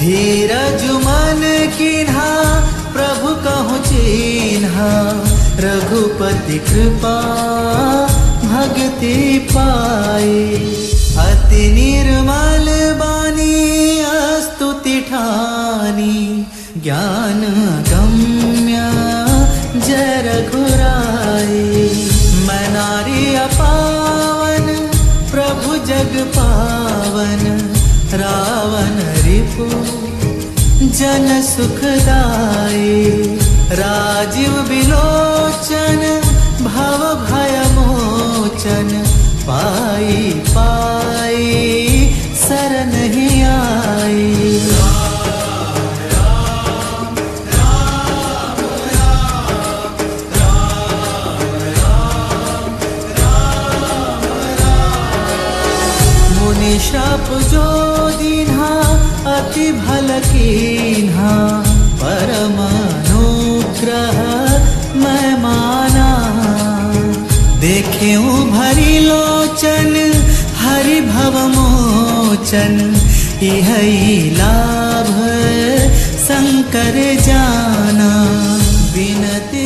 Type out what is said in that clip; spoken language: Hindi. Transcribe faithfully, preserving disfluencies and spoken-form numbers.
धीरज मन कीन्हा प्रभु कहु चिन्हा, रघुपति कृपा भक्ति पाए। अति निर्मल बानी स्तुति ठानी, ज्ञान गम्य जय रघुराई। मैं नारी अपावन प्रभु जग पावन, रावण रिपु जन सुखदाई। राजीव बिलोचन भव भय मोचन, पाई पाई शरण ही आई। मुनि श्राप जो दीन्हा अति भल कीन्हा, परमानुग्रह मैं माना। देखेऊ भरी लोचन हरि भव मोचन, इहई लाभ शंकर जाना। बिनती